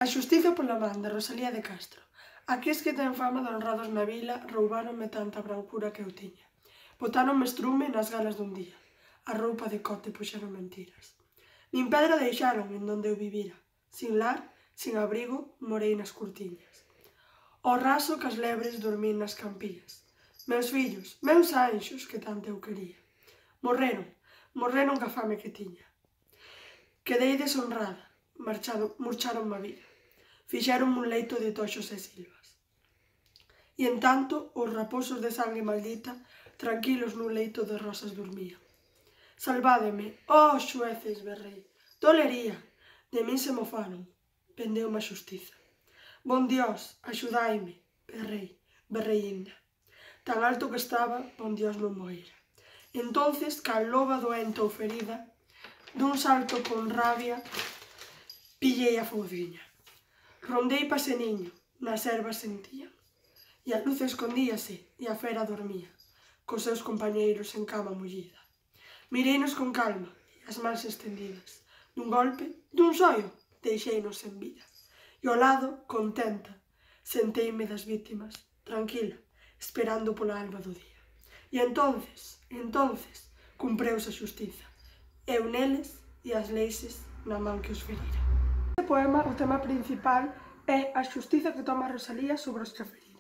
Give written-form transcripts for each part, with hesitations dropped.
A xustiza pola man, de Rosalía de Castro. Aqueles que ten fama de honrados na vila roubáronme tanta brancura que eu tiña. Botáronme estrume nas galas dun día. A roupa de cote puxeron mentiras. Nin pedra deixaron en donde eu vivira. Sin lar, sin abrigo, morei nas curtiñas. Ao raso cas lebres dormín nas campías. Meus fillos, meus anxos que tanto eu quería. Morreron ca fame que tiña. Quedei deshonrada, murcharonme a vida. Fixeronme un leito de toxos e silvas. E en tanto, os raposos de sangue maldita, tranquilos nun leito de rosas dormían. Salvádeme, oh xueces, berrei, dolería, de min se mofaron, pendeume a xustiza. Bon Dios, axudaime, berrei inda. Tan alto que estaba, bon Dios non moera. Entonces, cal loba doenta ou ferida, dun salto con rabia, pillei a fouciña. Rondei paseniño, nas ervas sentía, e a luz escondíase, e a fera dormía, cos seus compañeiros en cama mullida. Mireinos con calma, e as mans estendidas. Dun golpe, dun soio, deixeinos en vida. E ao lado, contenta, senteime das vítimas, tranquila, esperando pola alba do día. E entonces, cumpreuse a xustiza, eu neles e as leixes na man que os ferira. Neste poema, o tema principal é a xustiza que toma Rosalía sobre os que a feriran.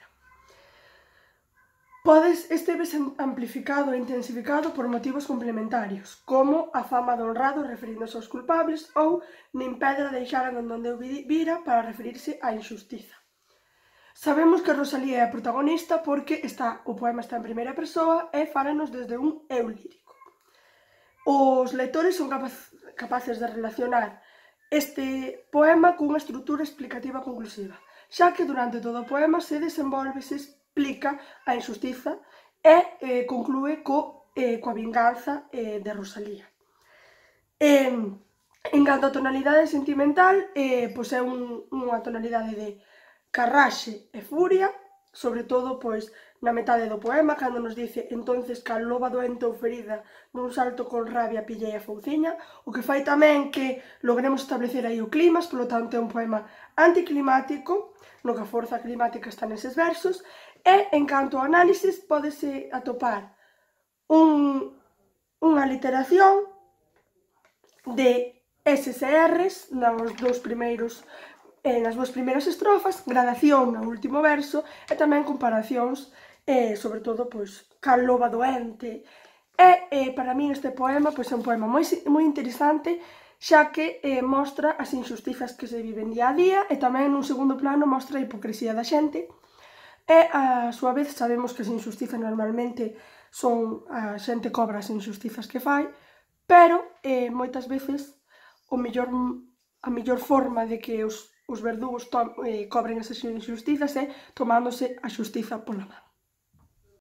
Este vese amplificado e intensificado por motivos complementarios, como a fama do honrado referindo-se aos culpables ou nin pedra deixaran en donde eu vira para referirse á injustiza. Sabemos que Rosalía é a protagonista porque o poema está en primeira persoa e fálanos desde un eu lírico. Os lectores son capaces de relacionar este poema cunha estrutura explicativa conclusiva, xa que durante todo o poema se desenvolve, se explica a injustiza e conclúe coa vinganza de Rosalía. En canto a tonalidade sentimental, pois é unha tonalidade de carraxe e furia, sobre todo na metade do poema, cando nos dice entonces cal loba doente ou ferida nun salto con rabia pillei a fouciña, o que fai tamén que logremos establecer aí o clima, polo tanto é un poema anticlimático, no que a forza climática está neses versos, e en canto ao análisis pódese atopar unha literación de Ss e Rs nas dúas primeiras estrofas, gradación no último verso e tamén comparacións, sobre todo, cal loba doente. E para min este poema é un poema moi interesante, xa que mostra as injustizas que se viven día a día e tamén nun segundo plano mostra a hipocresía da xente e, a súa vez, sabemos que as injustizas normalmente son a xente cobra as injustizas que fai, pero moitas veces a mellor forma de que os verdugos cobren esas injustizas é tomándose a xustiza pola man.